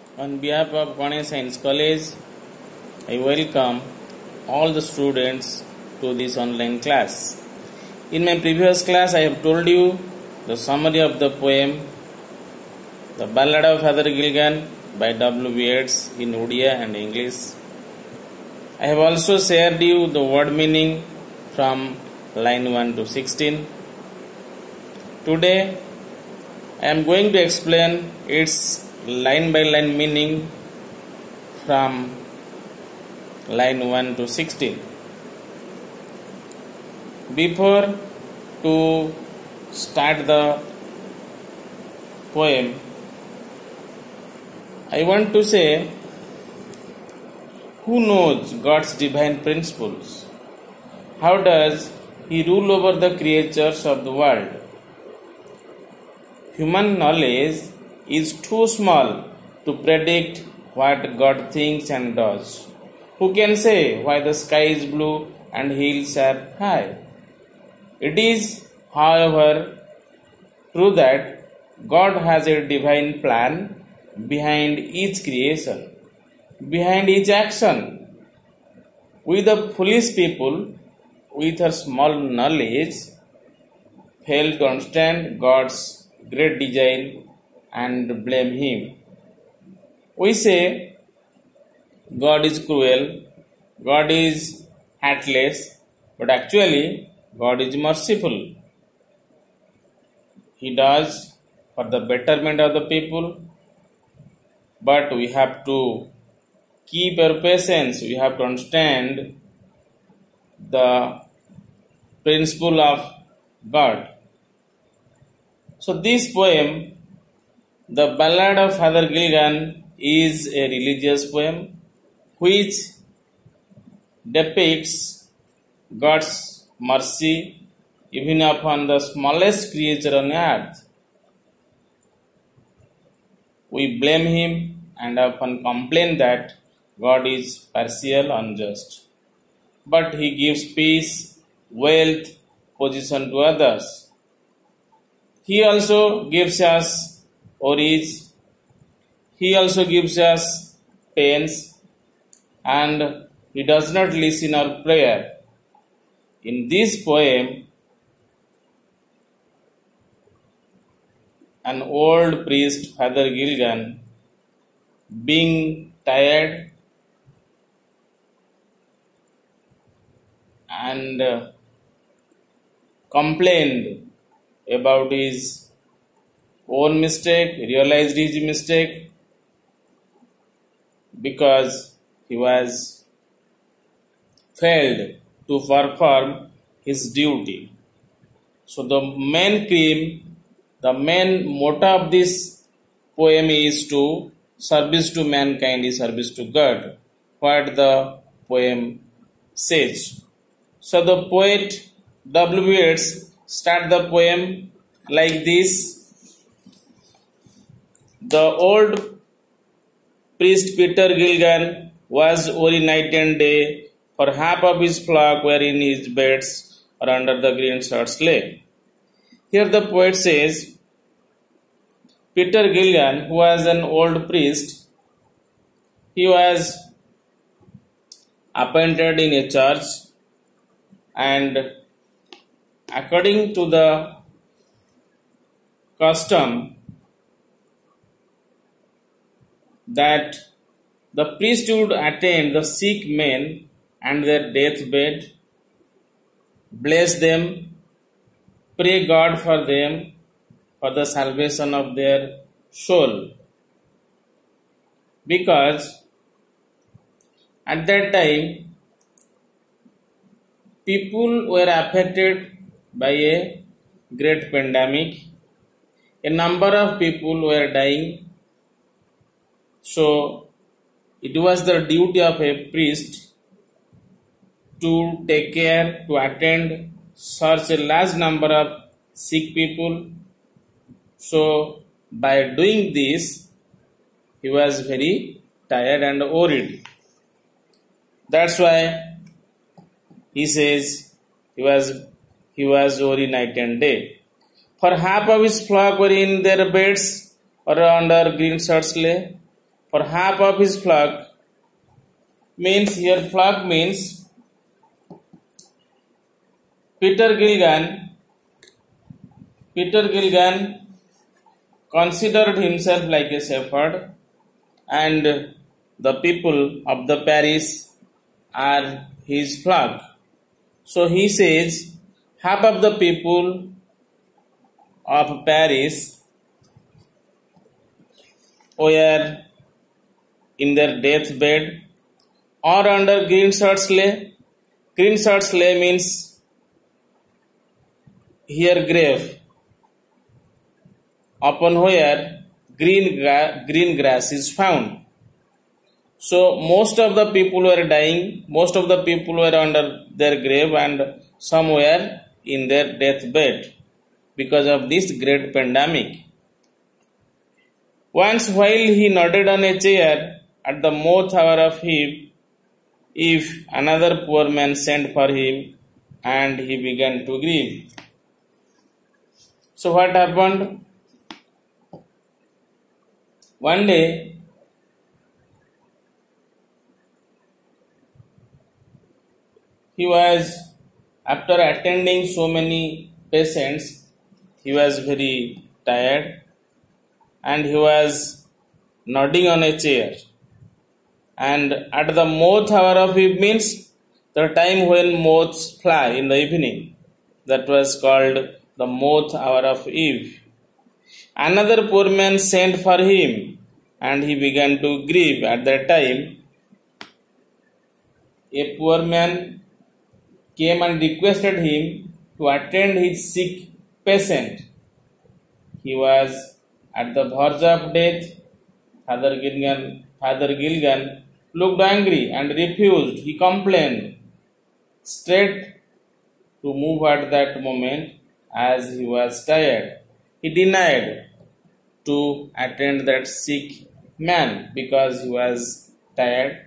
On behalf of Ganesh Science College, I welcome all the students to this online class. In my previous class, I have told you the summary of the poem The Ballad of Father Gilgan by W.B. Yeats in Odia and English. I have also shared you the word meaning from line 1 to 16. Today, I am going to explain its line by line meaning from line 1 to 16. Before to start the poem, I want to say, who knows God's divine principles? How does He rule over the creatures of the world? Human knowledge is too small to predict what God thinks and does. Who can say why the sky is blue and hills are high? It is, however, true that God has a divine plan behind each creation, behind each action. We the foolish people, with our small knowledge, fail to understand God's great design and blame Him. We say God is cruel, God is heartless, but actually God is merciful. He does for the betterment of the people, but we have to keep our patience. We have to understand the principle of God. So this poem, The Ballad of Father Gilgan, is a religious poem which depicts God's mercy even upon the smallest creature on earth. We blame Him and often complain that God is partial, unjust. But He gives peace, wealth, position to others. He also gives us worries. He also gives us pains, and He does not listen our prayer. In this poem, an old priest, Father Gilgan, being tired and complained about his own mistake, realized his mistake because he was failed to perform his duty. So the main motto of this poem is to service to mankind is service to God, what the poem says. So the poet W. Yeats start the poem like this. The old priest Peter Gilgan was worried night and day, for half of his flock were in his beds or under the green shirts lay. Here the poet says, Peter Gilgan, who was an old priest, he was appointed in a church, and according to the custom that the priest would attend the sick men and their deathbed, bless them, pray God for them for the salvation of their soul. Because at that time, people were affected by a great pandemic. A number of people were dying. So it was the duty of a priest to take care, to attend such a large number of sick people. So by doing this, he was very tired and worried. That's why he says he was worried night and day. For half of his flock were in their beds or under green shirts lay. for half of his flock. Means here flock means Peter Gilgan considered himself like a shepherd, and the people of the parish are his flock. So he says half of the people of parish were in their deathbed or under green shirts lay. Green shirts lay means here grave upon where green grass is found. So most of the people were dying, most of the people were under their grave, and some were in their deathbed because of this great pandemic. Once while he nodded on a chair at the mouth hour of Eve, another poor man sent for him, and he began to grieve. So what happened? One day, he was, after attending so many patients, he was very tired, and he was nodding on a chair. And at the moth hour of Eve means the time when moths fly in the evening. That was called the moth hour of Eve. Another poor man sent for him, and he began to grieve. At that time, a poor man came and requested him to attend his sick patient. He was at the verge of death. Father Gilgan looked angry and refused. He complained straight to move at that moment as he was tired. He denied to attend that sick man because he was tired.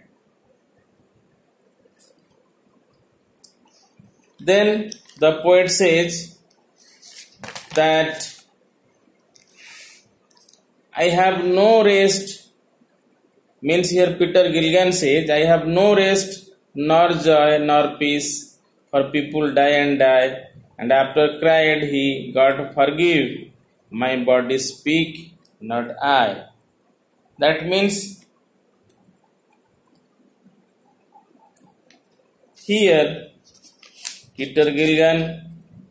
Then the poet says that I have no rest, means here Peter Gilgan says, I have no rest, nor joy, nor peace, for people die, and after cried he, God forgive, my body speak, not I. That means here Peter Gilgan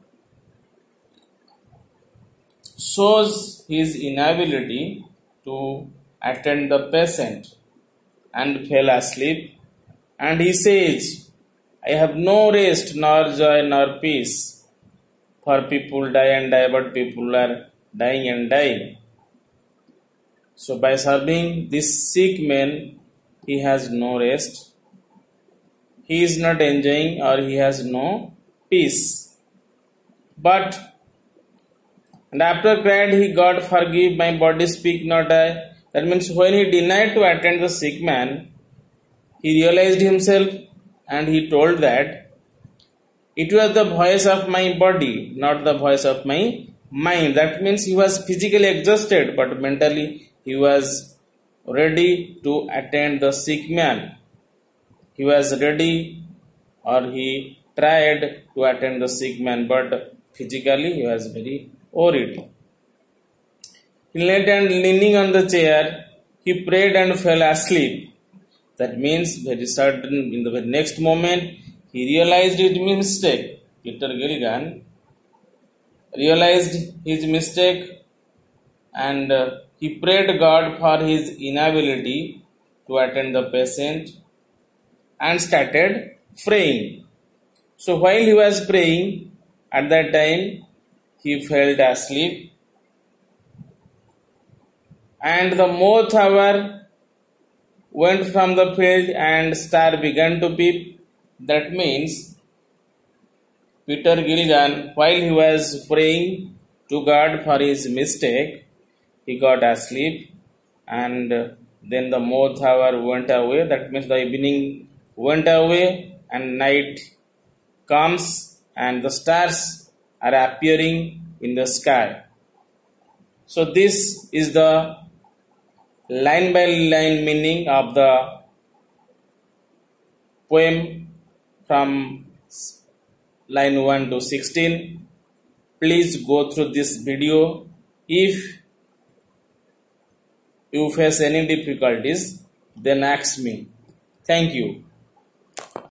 shows his inability to attend the patient and fell asleep, and he says, I have no rest, nor joy, nor peace, for people die, but people are dying. So by serving this sick man, he has no rest, he is not enjoying, or he has no peace. And after cried he, God forgive, my body speak, not I. That means when he denied to attend the sick man, he realized himself, and he told that it was the voice of my body, not the voice of my mind. That means he was physically exhausted, but mentally he was ready to attend the sick man. He was ready, or he tried to attend the sick man, but physically he was very worried. He lay and leaning on the chair, he prayed and fell asleep. That means very sudden, in the very next moment, he realized his mistake. Peter Gilgan realized his mistake, and he prayed God for his inability to attend the patient and started praying. So while he was praying, at that time, he fell asleep, and the moth hour went from the field and star began to peep. That means Peter Gilgan, while he was praying to God for his mistake, he got asleep, and then the moth hour went away. That means the evening went away and night comes and the stars are appearing in the sky. So this is the line by line meaning of the poem from line 1 to 16. Please go through this video. If you face any difficulties, then ask me. Thank you.